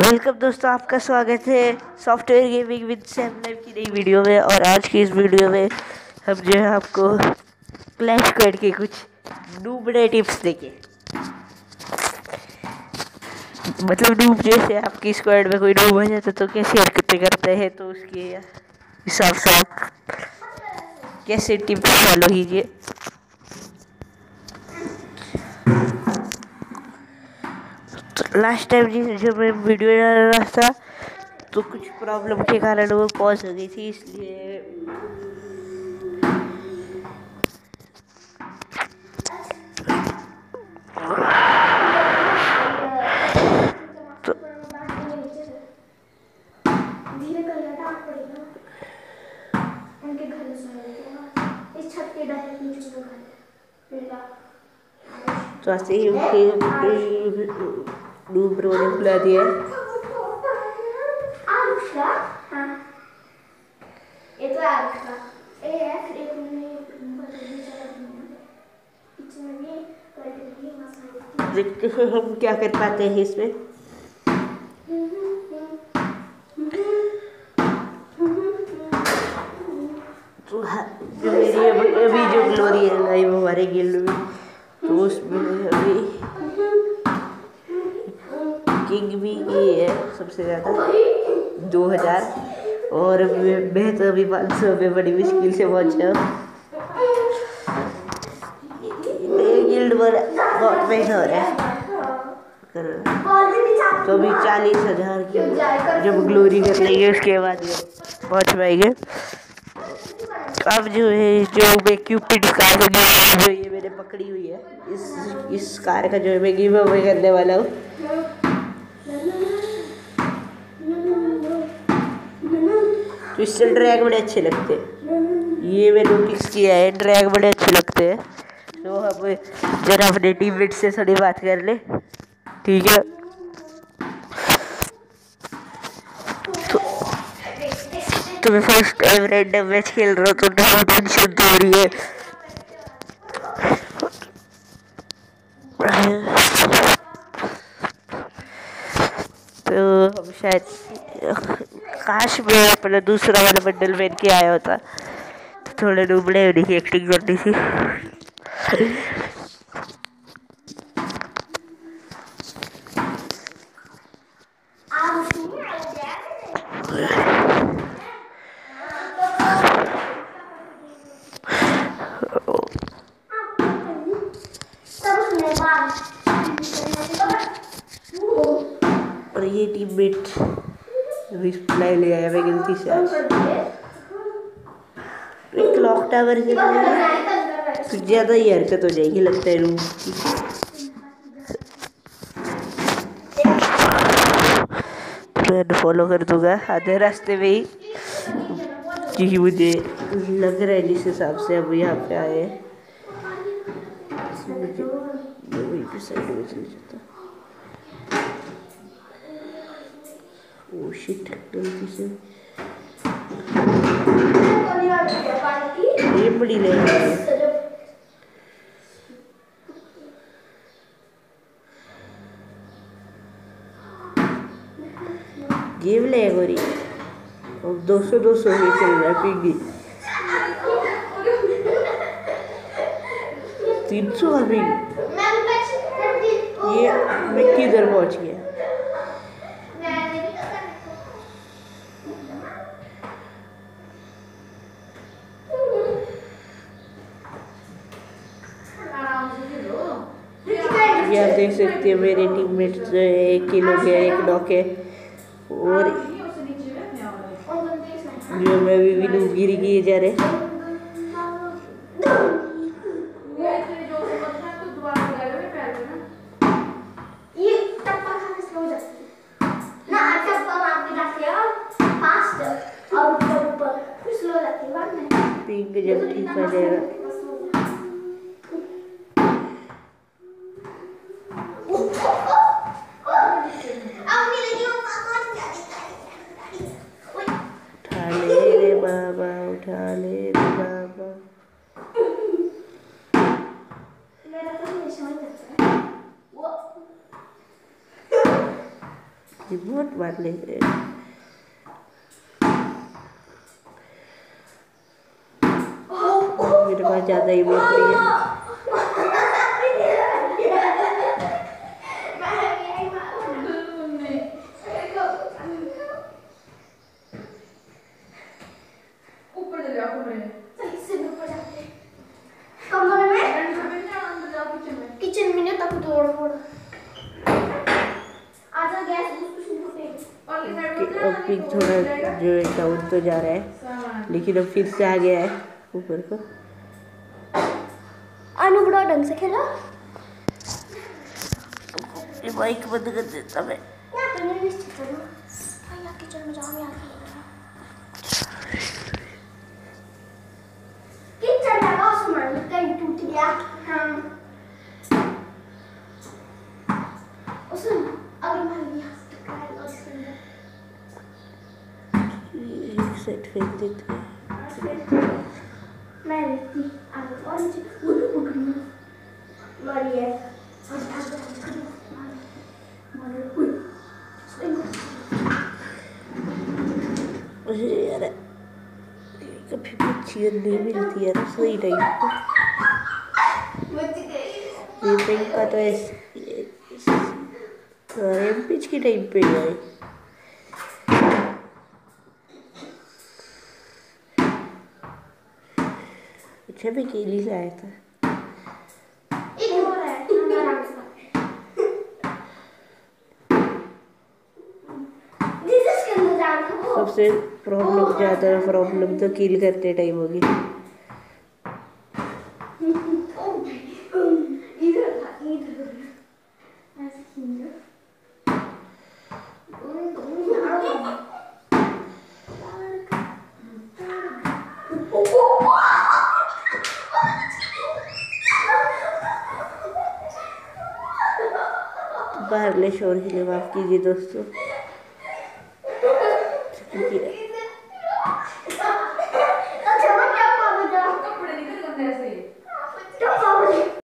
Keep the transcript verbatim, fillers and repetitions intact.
Welcome दोस्तों, आपका स्वागत है software gaming with Sam live की नई वीडियो में। और आज की इस वीडियो में हम जो है आपको क्लैश स्क्वाड के कुछ नूबड़े टिप्स देंगे। मतलब नूब जैसे आपकी स्क्वाड में कोई नूब हो जाता तो कैसे हरकतें करते हैं, तो उसके हिसाब से आप कैसे टिप्स फॉलो कीजिए। लास्ट टाइम जी जब मैं वीडियो डाल रहा था तो कुछ प्रॉब्लम के कारण वो पॉज हो गई थी, इसलिए तो तो ऐसे ही उनके डूब रो ने बुला दिया है। देखते हैं हम क्या कर पाते हैं इसमें। तो जो मेरी अभी जो ग्लोरी है लाइव हमारे गिल्ड में, तो उसमें अभी किंग भी की है सबसे ज़्यादा दो हज़ार, और मैं तो अभी पाँच सौ में बड़ी मुश्किल से पहुँचा। गिल्ड पर बहुत महंगा हो रहा है, तो अभी चालीस हज़ार की जब ग्लोरी कर लेंगे उसके बाद पहुँच पाएंगे। अब जो है जो मैं क्यूपिड कार जो ये मैंने पकड़ी हुई है, इस इस कार का जो है मैं गिव अवे करने वाला हूँ। तो इससे ड्रैग बड़े अच्छे लगते हैं, ये मैं नोटिस किया है, ड्रैग बड़े अच्छे लगते हैं। तो अब जरा अपने टीममेट से थोड़ी बात कर ले, ठीक है। तो, तो मैं फर्स्ट टाइम रैंडम मैच खेल रहा हूँ तो बहुत टेंशन हो रही है। तो हम शायद काश में अपना दूसरा वाला बंडल पहन के आया होता तो थोड़े डूबड़े होने की एक्टिंग करनी थी। और ये टीममेट रिप्लाई ले आया मैं गलती से। आज एक क्लॉक टावर के लिए कुछ ज़्यादा ही हरकत हो जाएगी लगता है रूम की। मैं फॉलो कर दूंगा आधे रास्ते में ही, क्योंकि मुझे लग रहा है जिस हिसाब से अब यहाँ पे आए हैं वही पे साइड में चल जाता। ओह शिट, गलती से ये बड़ी ले गेम ले गोरी। अब दो सौ दो सौ ही चल रहा है, पिंगी तीन सौ अभी। ये मैं किधर पहुंच गया? ये आप देख सकते हैं मेरे टीममेट जो है एक किलो के एक नॉक है, और जो मैं भी गिरी किए जा रहे। पिंग जब ठीक हो जाएगा उठा ले रे बाबा, उठा ले रे बाबा। रिमोट मार लेते हैं। मेरे पास ज़्यादा इमोट नहीं है। किचन में तक दौड़ दौड़ आजा गैस अब भी थोड़ा जो है डाउन तो जा रहा है, लेकिन अब फिर से आ गया है ऊपर को। अनु बड़ा ढंग से खेला। ये बाइक बंद कर देता मैं। क्या करने निश्चित करो भैया किचन में जाओ यार। किचन लगा सामान कहीं टूट गया। हाँ उसमें अगर मान लिया तो क्या है उसके अंदर एक सेट फेंक देते हैं। मैं लेती आगे और नीचे वो पकड़ना मारी है यार कभी मच्छी नहीं मिलती है सही टाइम पे। ये टाइम का तो ऐसे पिच की टाइम पे है। अच्छा मैं केली लाया था। एक और है सबसे प्रॉब्लम ज़्यादा प्रॉब्लम तो किल करते टाइम होगी। बाहरले शोर के लिए माफ कीजिए दोस्तों।